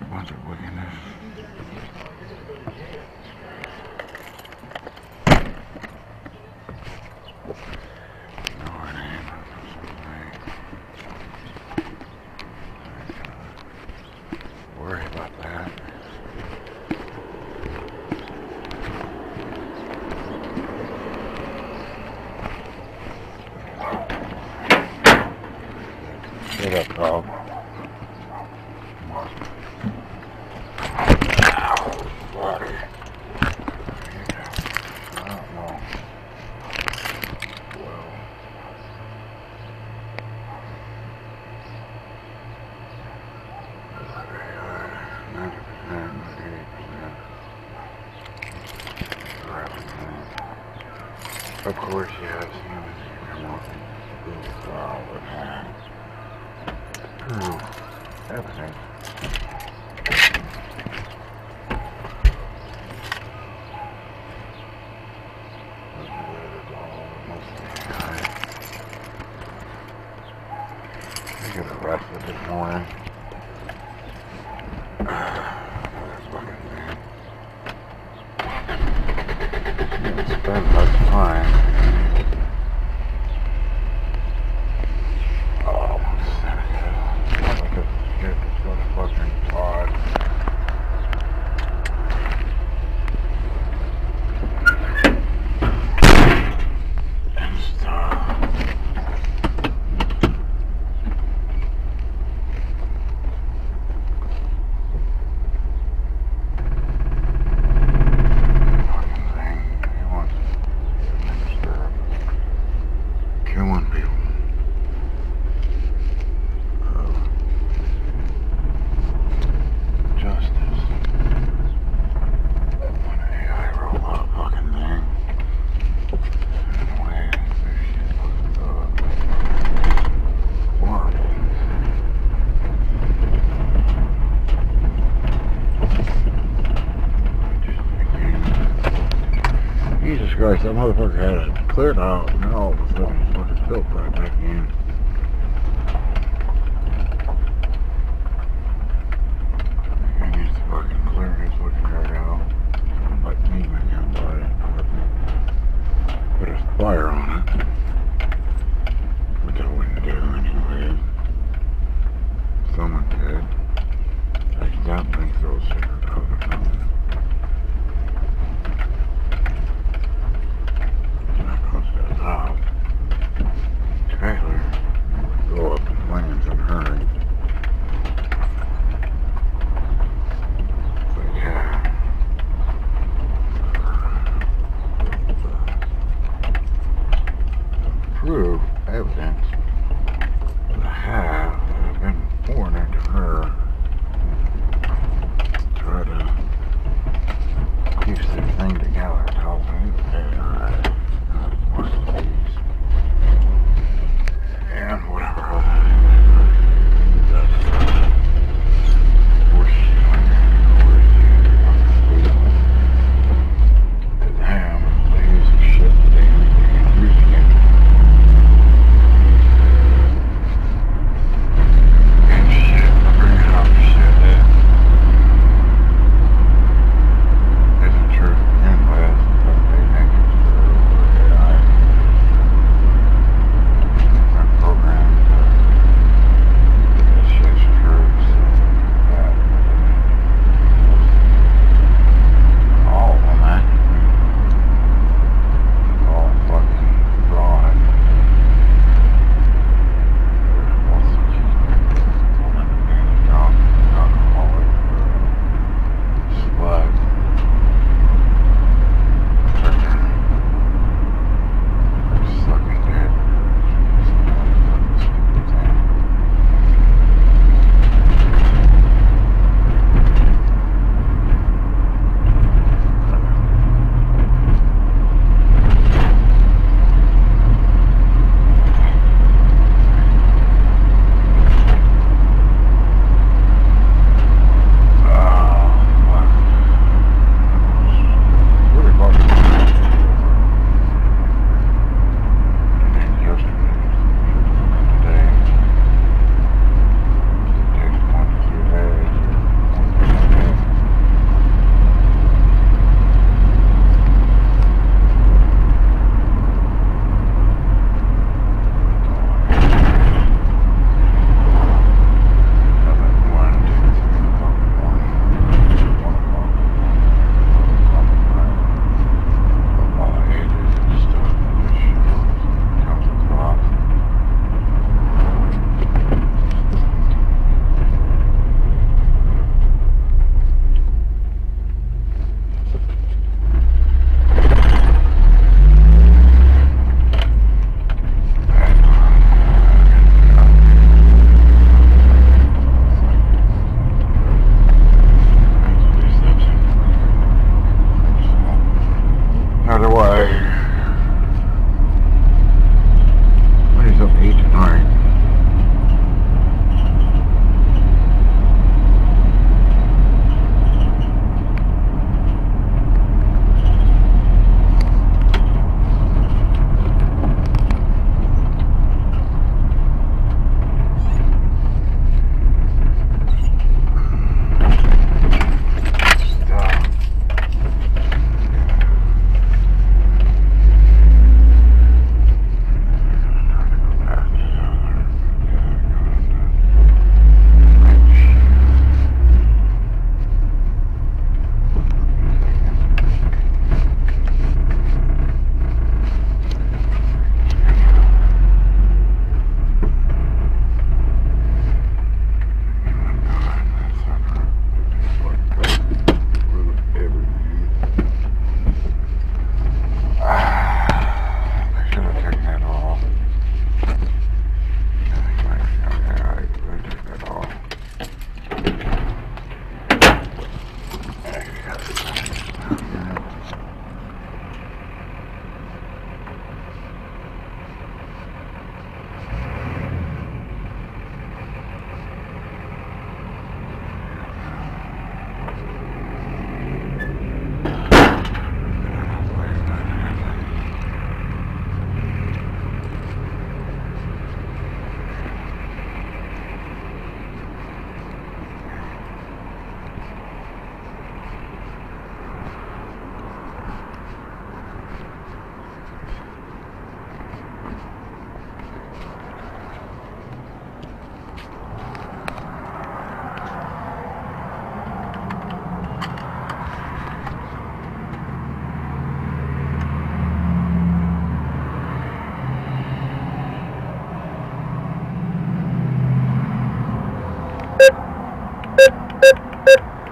bunch of wickedness. No, it ain't. Worry about that. Get up, dog. Of course, yes. Everything. I got arrested this morning. This fucking thing. Didn't spend much time. Jesus Christ, that motherfucker had it cleared out, and then all of a sudden it's fucking filled right back in. He needs to fucking clear his fucking yard out. Like me, man, down by it. Put a fire on it. Which I wouldn't do anyway. Someone did. Accidentally throw a cigarette out or something. Trailer.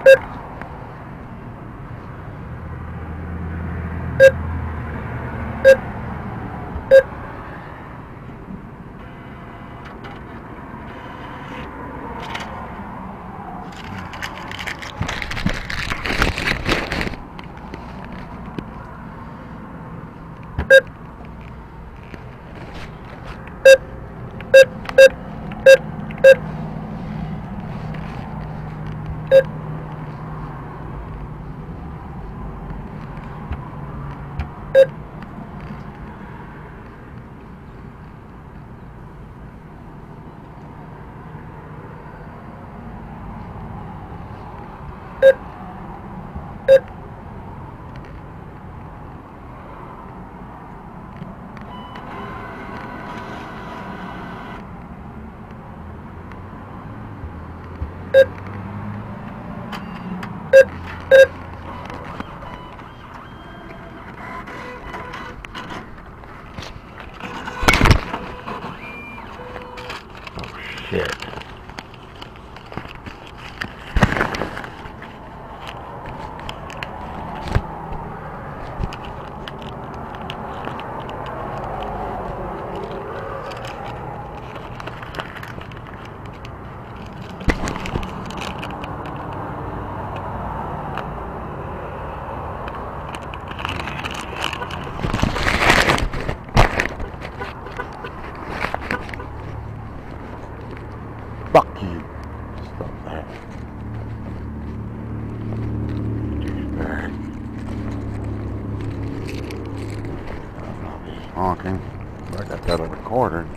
Shit. Fuck you. Stop that. Douchebag. I'm not be honking. I got that recorded.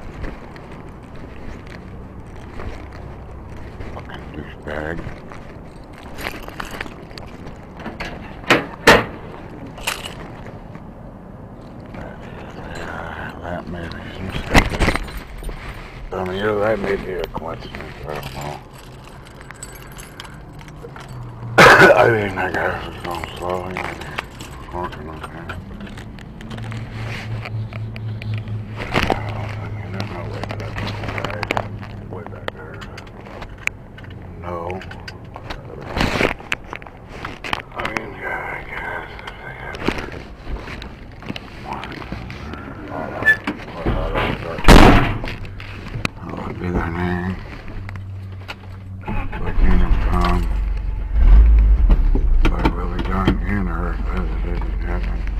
Fucking douchebag. That may be some stuff. I mean, that may be a coincidence, I don't know. I think that guy was going slow, he might be honking on that. I don't think there's no way that way back there. No. I mean, yeah, I guess if they had what would be their name? Like Kingdom Come. By Willie Dunn and her, as it didn't happen.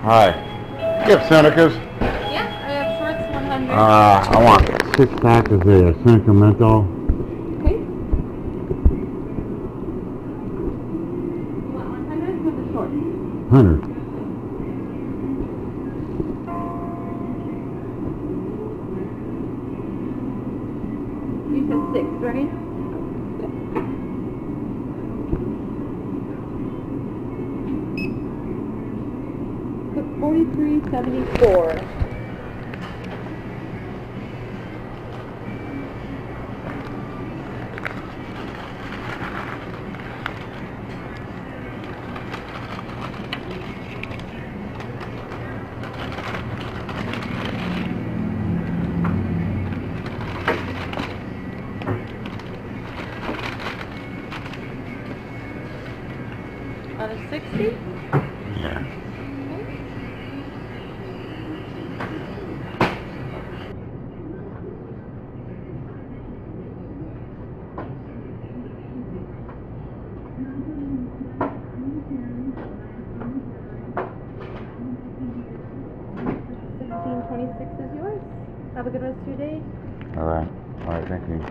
Hi. You have Senecas? Yeah, I have shorts 100. I want 6 packs of the Seneca menthol. Okay. You want 100 for the shorts? 100. You said 6, right? Put 43.74. Out of 60? Yeah. $16.26 is yours. Have a good rest of your day. Alright. Alright, thank you.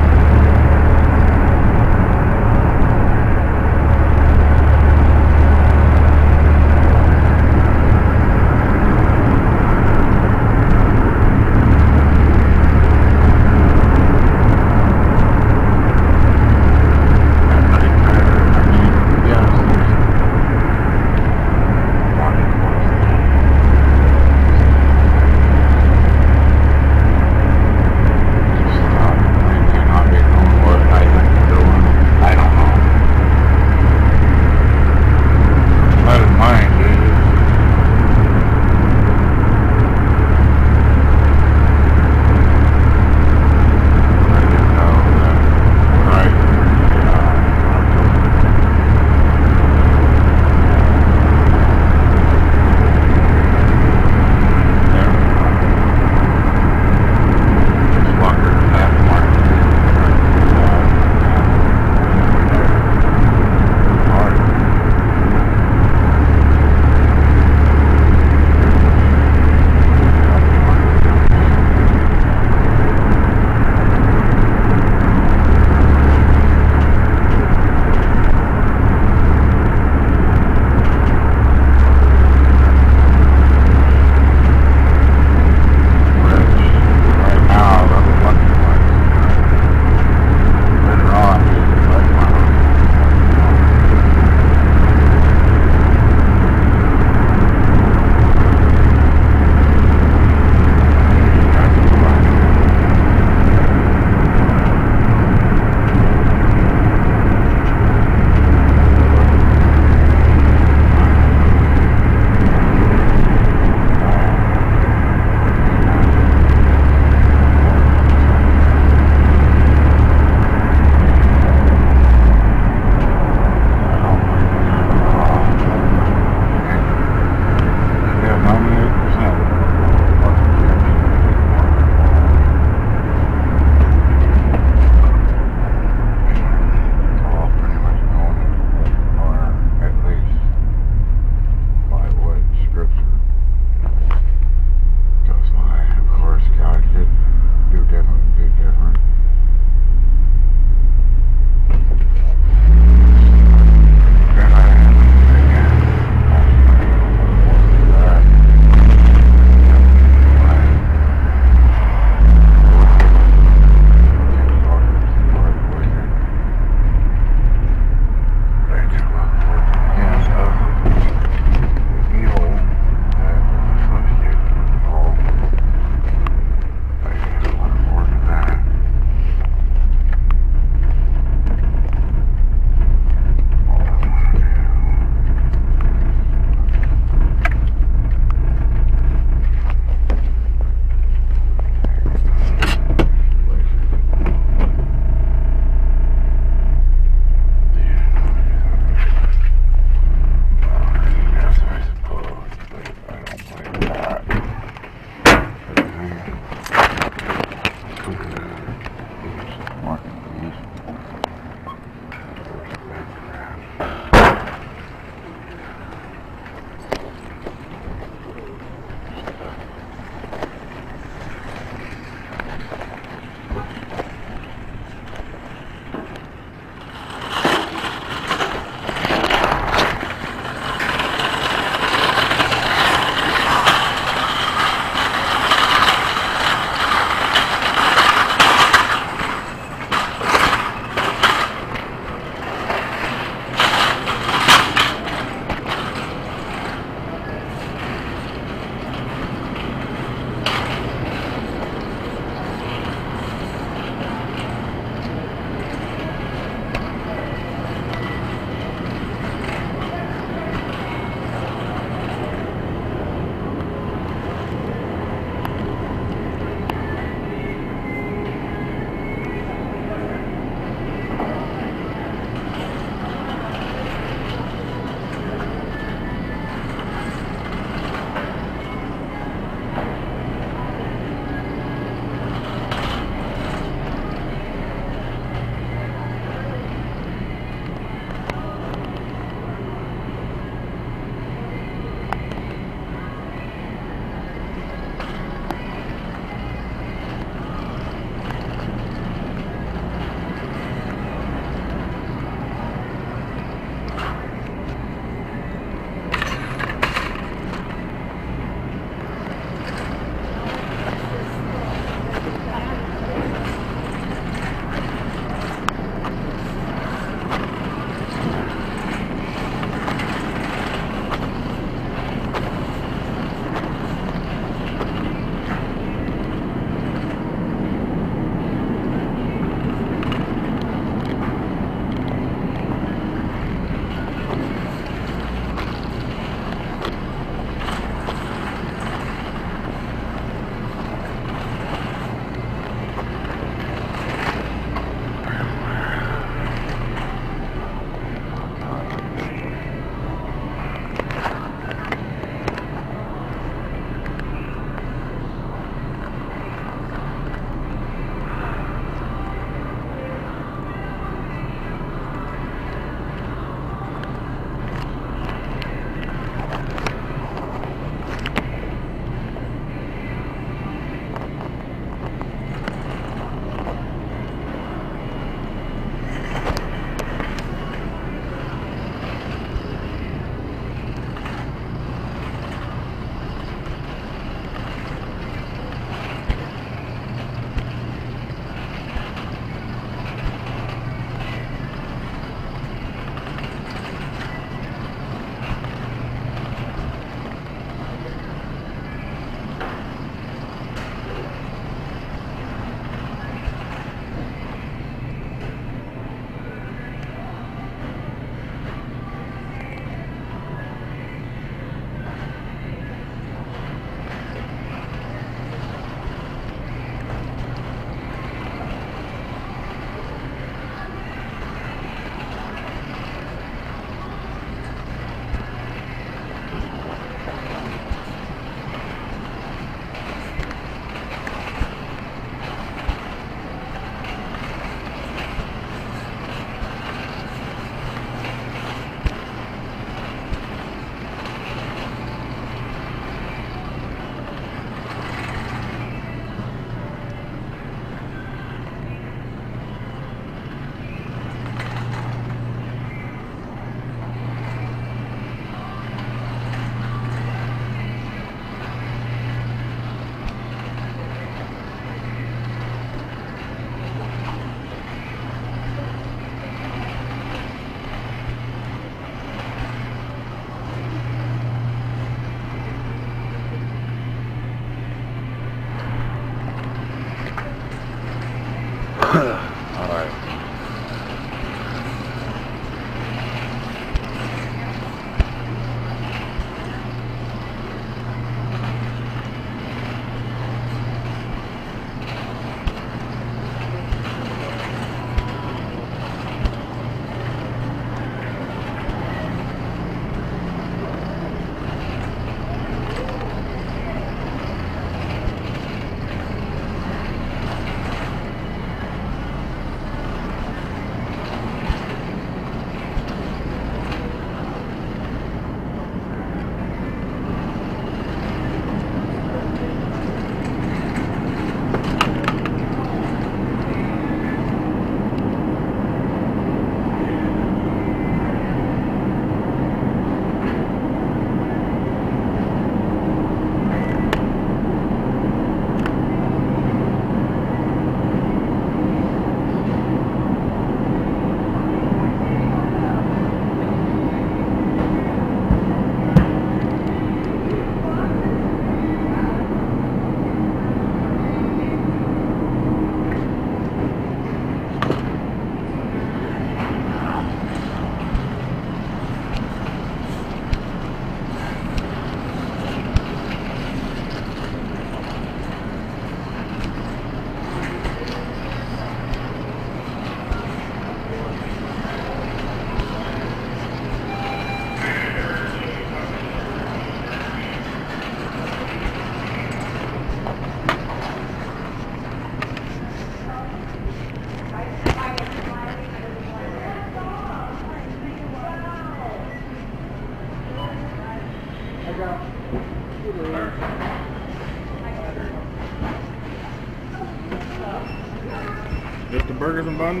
Just the burgers and buns?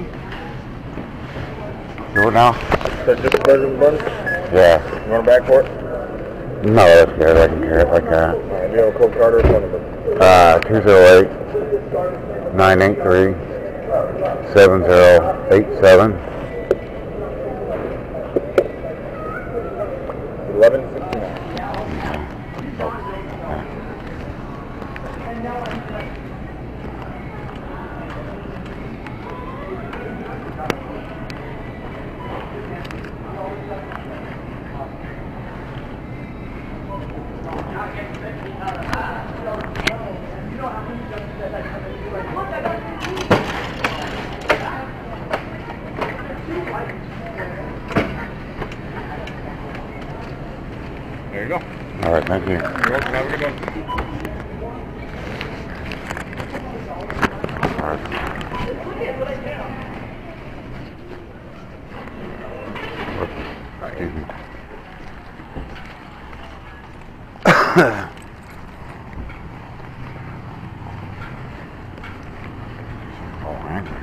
Do it now? Just the burgers and buns? Yeah. You want a bag for it? No, that's good. I can carry it like that. Alright, do you have a cold card or a phone number? 208-983-7087. 1169. There you go. All right, thank you. You're welcome. Have a good one. All right. Excuse me. Oh, angry.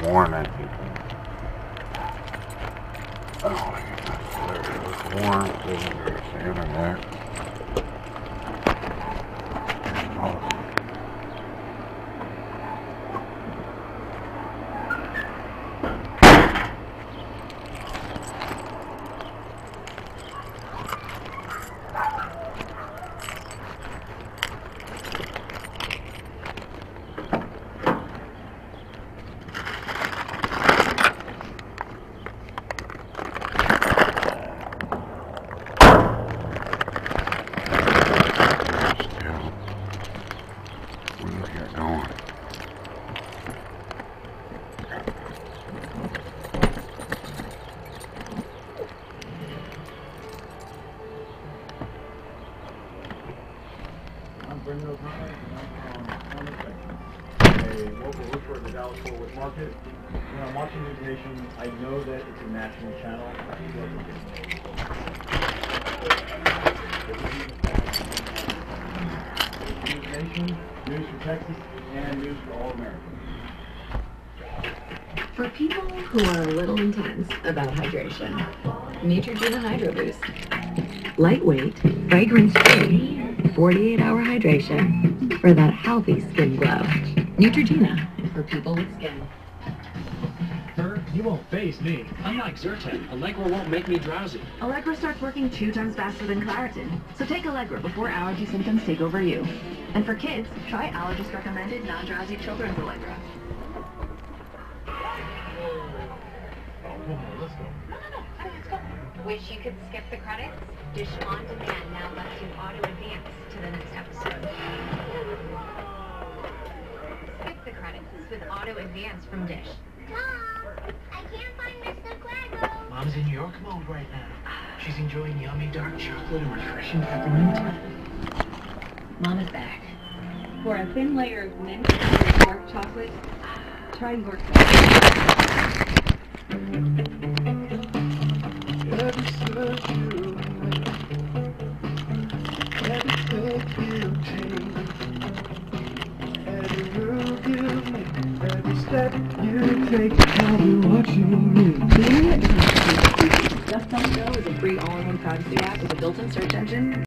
warn that people. Oh my goodness, there's warrants, there's the internet. Oh. A local roofer at the Dallas-Fort Worth Market. When I'm watching News Nation, I know that it's a national channel. News Nation, news for Texas, and news for all Americans. For people who are a little intense about hydration, Neutrogena Hydro Boost. Lightweight, fragrance-free, 48-hour hydration for that healthy skin glow. Neutrogena, for people with skin. Sir, you won't face me. Unlike Zyrtec, Allegra won't make me drowsy. Allegra starts working 2 times faster than Claritin. So take Allegra before allergy symptoms take over you. And for kids, try allergist-recommended non-drowsy children's Allegra. Let's go. Wish you could skip the credits? Dish On Demand now lets you auto-advance to the next episode. Skip the credits with auto-advance from Dish. Mom, I can't find Mr. Quaggo. Mom's in York mode right now. She's enjoying yummy dark chocolate and refreshing peppermint. Mom is back. For a thin layer of mint and dark chocolate, try York. Just Don't Go is a free all-in-one privacy app with a built-in search engine.